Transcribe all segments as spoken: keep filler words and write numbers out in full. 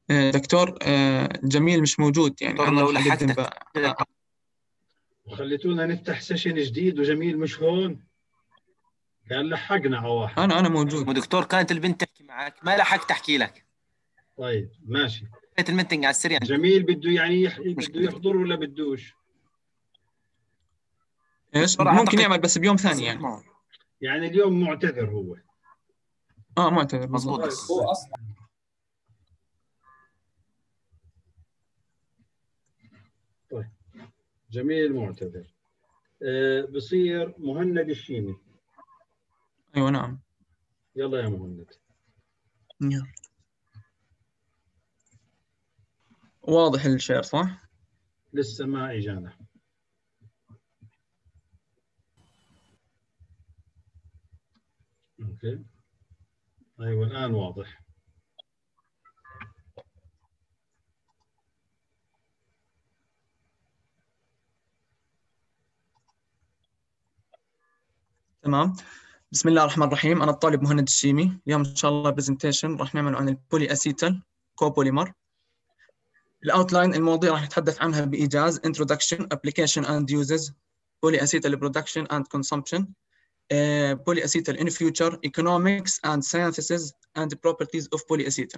آه، دكتور، آه، جميل مش موجود، يعني دكتور أنا لو راح أقدم لحقت بقى. وخليتونا نفتح سيشن جديد وجميل مش هون. كان لحقنا على واحد. أنا أنا موجود. ودكتور كانت البنت تحكي معك، ما لحقت احكي لك. طيب ماشي. لقيت الميتنج على السريع. جميل بده يعني يح... مش بده مشكلة. يحضر ولا بدوش؟ إيش دكتور ممكن اعتقد يعمل بس بيوم ثاني يعني. يعني اليوم معتذر هو. آه معتذر بالضبط. مظبوط طيب. بس هو اصلا طيب جميل معتذر. أه بصير مهند الشيمي. أيوة نعم. يلا يا مهند. يلا. واضح الشير صح؟ لسه ما اجانا. اوكي. ايوه الان واضح. تمام. بسم الله الرحمن الرحيم. أنا الطالب مهند الشيمي. اليوم إن شاء الله برزنتيشن راح نعمله عن البولي أسيتال كوبوليمر. الأوتلاين المواضيع راح نتحدث عنها بإيجاز: Introduction, Application and Uses, Polyacetal Production and Consumption, uh, Polyacetal in Future, Economics and Synthesis and Properties of Polyacetal.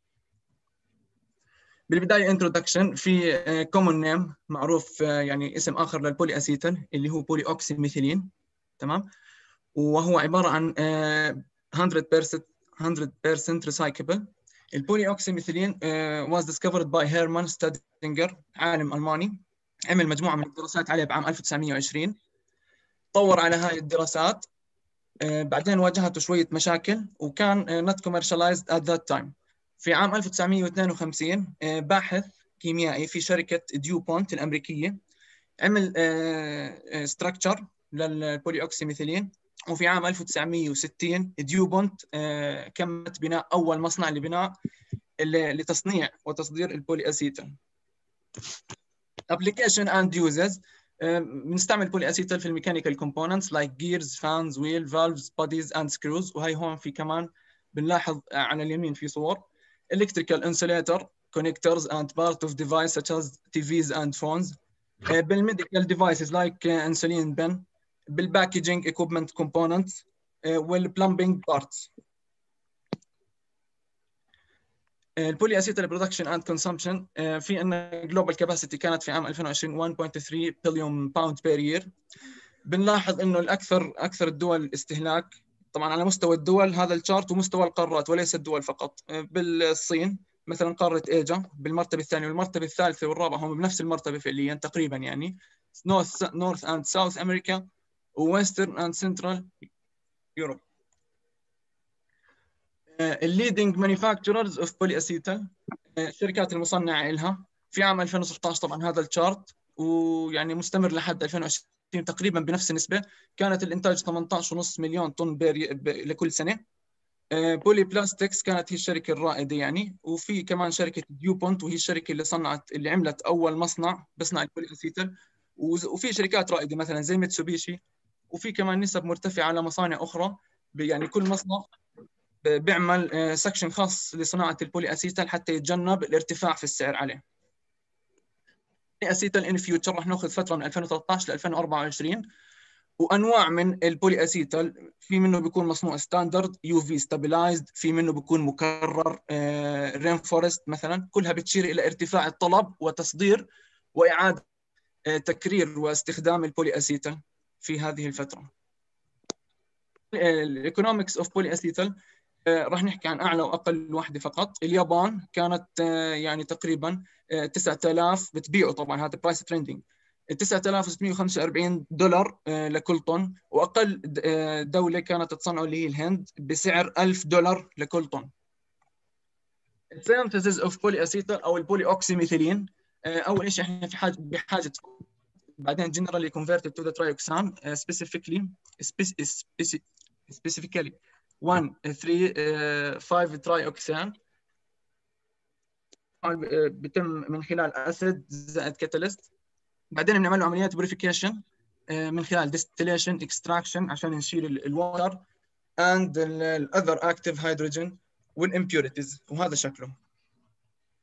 بالبداية introduction في uh, common name معروف، uh, يعني اسم آخر للبولي أسيتال اللي هو بولي أوكسي ميثيلين. تمام. وهو عبارة عن uh, one hundred percent one hundred percent recyclable. البولي أوكسي ميثيلين uh, was discovered by Hermann Staudinger، عالم ألماني، عمل مجموعة من الدراسات عليه بعام ألف وتسعمئة وعشرين. طور على هاي الدراسات، uh, بعدين واجهته شوية مشاكل وكان uh, not commercialized at that time. في عام ألف وتسعمئة واثنين وخمسين uh, باحث كيميائي في شركة ديو بونت الأمريكية عمل ستراكشر uh, uh, للبولي أوكسي ميثيلين. وفي عام ألف وتسعمئة وستين ديو بونت uh, كملت بناء أول مصنع لبناء لتصنيع وتصدير البولي أسيتال. Application and uses. بنستعمل بولي أسيتال في الميكانيكال components like gears, fans, wheel, valves, bodies and screws. وهي هون في كمان بنلاحظ على اليمين في صور electrical insulator, connectors and part of device such as تي فيز and phones. بالميديكال devices like insulin pen. بالpackaging equipment components والplumbing parts. البولي اسيتال برودكشن اند كونسومشن، في عندنا جلوبال كاباسيتي كانت في عام ألفين وعشرين واحد فاصلة ثلاثة بليون باوند بير يير. بنلاحظ انه الاكثر اكثر الدول استهلاك طبعا على مستوى الدول، هذا الشارت ومستوى القارات وليس الدول فقط. بالصين مثلا قاره ايجا بالمرتبه الثانيه والمرتبه الثالثه والرابعه هم بنفس المرتبه فعليا تقريبا، يعني نورث نورث اند ساوث امريكا وويسترن اند سنترال يوروب. الليدنج مانيفاكتشررز اوف بولي اسيتال، الشركات المصنعه لها في عام ألفين وستة عشر طبعا هذا الشارت، ويعني مستمر لحد ألفين وعشرين تقريبا بنفس النسبه. كانت الانتاج ثمانية عشر فاصلة خمسة مليون طن بير لكل سنه. بولي بلاستكس كانت هي الشركه الرائده يعني، وفي كمان شركه ديو بونت وهي الشركه اللي صنعت اللي عملت اول مصنع بصنع البولي اسيتال. وفي شركات رائده مثلا زي ميتسوبيشي، وفي كمان نسب مرتفعه على مصانع اخرى. يعني كل مصنع بيعمل سكشن خاص لصناعه البولي اسيتال حتى يتجنب الارتفاع في السعر عليه. اسيتال ان فيوتشر راح ناخذ فتره من ألفين وثلاثة عشر ل ألفين وأربعة وعشرين. وانواع من البولي اسيتال، في منه بيكون مصنوع ستاندرد يو في ستابلايزد، في منه بيكون مكرر رين فورست مثلا. كلها بتشير الى ارتفاع الطلب وتصدير واعاده تكرير واستخدام البولي اسيتال في هذه الفتره. الايكونومكس اوف بولي اسيتال، راح نحكي عن اعلى واقل وحده فقط. اليابان كانت يعني تقريبا تسعة آلاف بتبيعوا، طبعا هذا برايس ترندنج، تسعة آلاف وستمئة وخمسة وأربعين دولار لكل طن. واقل دوله كانت تصنعه اللي هي الهند بسعر ألف دولار لكل طن. السينثيسيس اوف بولي اسيتال او البولي اوكسي ميثيلين، اول شيء احنا في حاجه بحاجه بعدين generally converted to the trioxane uh, specifically specifically one three five trioxane بيتم من خلال اسيد زائد كاتاليست. بعدين بنعمل له عمليات بوريفيكيشن من خلال distillation extraction عشان نشيل الوتر and the other active hydrogen والimpurities، وهذا شكله.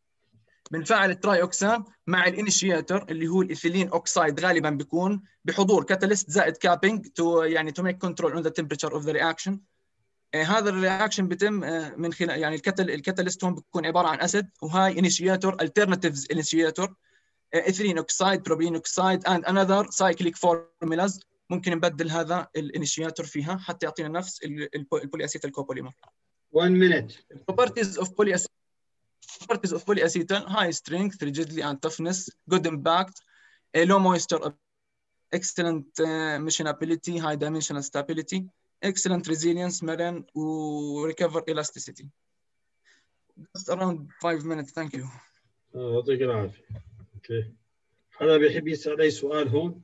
بنفعل التراي اوكسان مع الانيشيتور اللي هو الايثيلين اوكسايد، غالبا بيكون بحضور كاتاليست زائد كابينج تو يعني تو ميك كنترول اون ذا تمبريتشر اوف ذا رياكشن. هذا الرياكشن بيتم آه من خلال يعني الكتل الكاتاليست هون بيكون عباره عن اسيد، وهاي انيشيتور الترناتيفز انيشيتور ايثيلين اوكسايد، بروبين اوكسايد اند انذر سايكليك فورمولاز. ممكن نبدل هذا الانيشيتور فيها حتى يعطينا نفس البولي اسيتال كوبوليمر. one minute. properties of poly properties of polyacetal: high strength, rigidity and toughness, good impact, a low moisture, excellent uh, missionability, high dimensional stability, excellent resilience, marine و recover elasticity. Just around five minutes. Thank you. يعطيك العافية. اوكي. حدا بيحب يسأل أي سؤال هون؟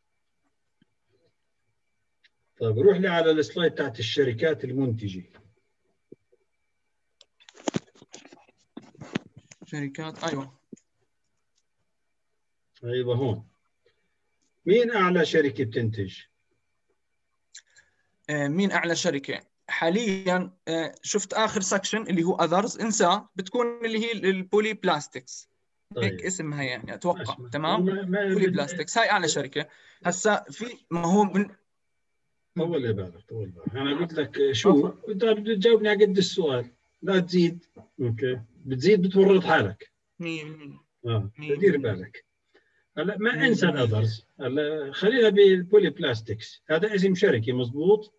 طيب روح لي على السلايد تاعت الشركات المنتجة. شركات ايوه ايوه هون. مين اعلى شركه بتنتج؟ آه، مين اعلى شركه حاليا؟ آه، شفت اخر سكشن اللي هو اذرز، انساه، بتكون اللي هي البولي بلاستكس. طيب. هيك اسمها يعني اتوقع. ماشي. تمام. ما- ما- بولي بلاستكس هاي اعلى شركه. هسا في ما هو من طول لي بالك طول بالك، انا قلت لك شو انت بدك تجاوبني على قد السؤال، لا تزيد. اوكي بتزيد بتورط حالك. مين اه مين دير بالك. هلا ما انسى الاذرز، هلا خلينا بالبولي بلاستكس، هذا اسم شركه مضبوط؟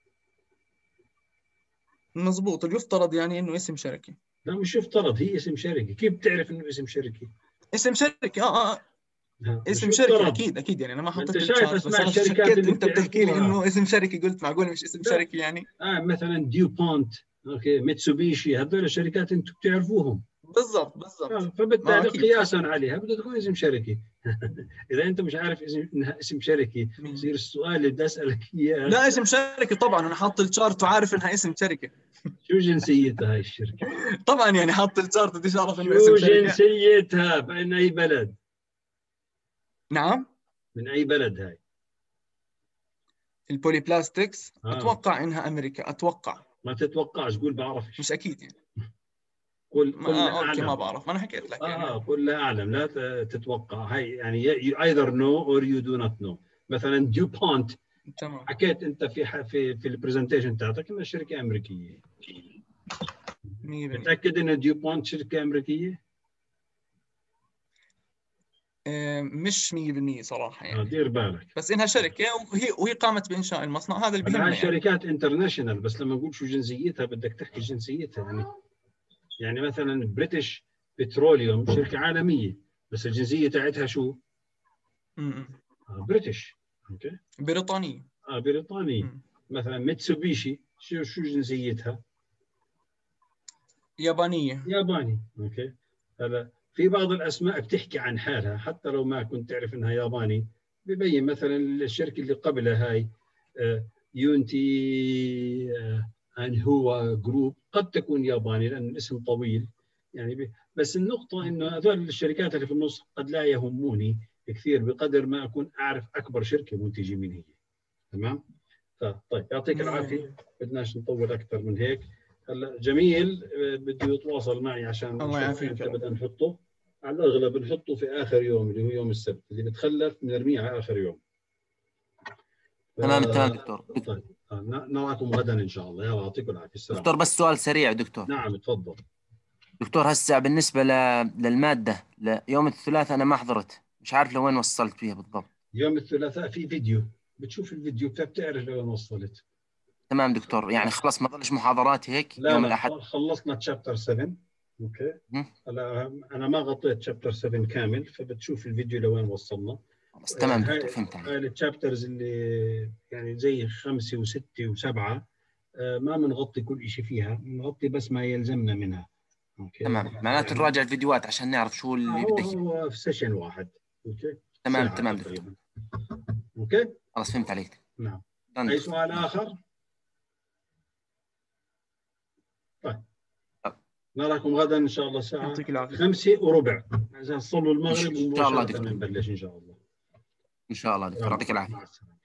مضبوط، يفترض يعني انه اسم شركه. لا مش يفترض، هي اسم شركه، كيف بتعرف انه اسم شركه؟ اسم شركه اه اه اسم شركه اكيد اكيد يعني انا ما حطيت الشارت، بس انا شكيت انت بتحكي لي انه اسم شركه، قلت معقول مش اسم شركه يعني. اه مثلا ديو بونت، اوكي، ميتسوبيشي، هذول الشركات انتم بتعرفوهم. بالضبط بالضبط. آه فبالتالي قياسا عليها بدها تكون اسم شركه. اذا انت مش عارف اسم انها اسم شركه، يصير السؤال اللي بدي اسالك اياه لا اسم شركه طبعا، انا حاط الشارت وعارف انها اسم شركه. شو جنسيتها هاي الشركه؟ طبعا يعني حاط الشارت بدي اعرف انه شو اسم شركه. جنسيتها؟ من اي بلد؟ نعم من اي بلد هاي؟ البولي بلاستكس آه. اتوقع انها امريكا، اتوقع. ما تتوقعش، قول بعرفش. مش اكيد يعني. قل قل لا آه اوكي اعلم. ما بعرف، ما انا حكيت لك يعني. اه قل لا اعلم، لا تتوقع. هاي يعني you either know or you do not know. مثلا ديو بونت، تمام. حكيت انت في في في البرزنتيشن تاعتك انها شركه امريكيه. مية بالمية. متاكد ان ديو بونت شركه امريكيه؟ آه مش مية بالمية صراحه يعني. آه دير بالك. بس انها شركه وهي وهي قامت بانشاء المصنع، هذا اللي بيهمنا هاي يعني. شركات انترناشونال، بس لما نقول شو جنسيتها بدك تحكي جنسيتها يعني. يعني مثلا بريتش بتروليوم شركه عالميه، بس الجنسيه تاعتها شو؟ امم آه بريتش. اوكي. بريطانيه. اه بريطانيه. مم. مثلا ميتسوبيشي شو شو جنسيتها؟ يابانيه. ياباني. اوكي. هلا في بعض الاسماء بتحكي عن حالها حتى لو ما كنت تعرف انها ياباني، ببين مثلا الشركه اللي قبلها هاي آه يونتي آه ان هو جروب قد تكون ياباني لان الاسم طويل يعني. بس النقطه انه هذول الشركات اللي في النص قد لا يهموني كثير بقدر ما اكون اعرف اكبر شركه منتجه من هي. تمام. طيب يعطيك العافيه، بدناش نطول اكثر من هيك. هلا جميل بده يتواصل معي عشان الله يعافيك. امتى بدنا نحطه. على الاغلب بنحطه في اخر يوم اللي هو يوم السبت، اللي بتخلف بنرميه على اخر يوم. تمام تمام دكتور. طيب نراكم غدا ان شاء الله. يلا يعطيكم العافيه. السلام. دكتور بس سؤال سريع دكتور. نعم تفضل. دكتور هسه بالنسبة ل... للمادة ليوم الثلاثاء أنا ما حضرت، مش عارف لوين وصلت فيها بالضبط. يوم الثلاثاء في فيديو، بتشوف الفيديو فبتعرف لوين وصلت. تمام دكتور، يعني خلاص ما ضلش محاضرات هيك لا يوم لا الأحد؟ خلصنا تشابتر سبعة. اوكي. هلا انا ما غطيت تشابتر سبعة كامل، فبتشوف الفيديو لوين وصلنا. خلاص تمام دكتور فهمت عليك. هاي التشابترز اللي يعني زي خمسة وستة وسبعة ما بنغطي كل شيء فيها، بنغطي بس ما يلزمنا منها. اوكي. تمام، معناته يعني نراجع الفيديوهات عشان نعرف شو اللي هو بده. هو في سيشن واحد. اوكي. تمام تمام دكتور. اوكي. خلاص فهمت عليك. نعم. تمام اي دكتور. سؤال اخر؟ طيب نراكم غدا ان شاء الله الساعه خمسة وربع، اذا صلوا المغرب ان شاء الله مباشره دكتور. بنبلش ان شاء الله. ان شاء الله دكتور، يعطيك العافيه. مع السلامه.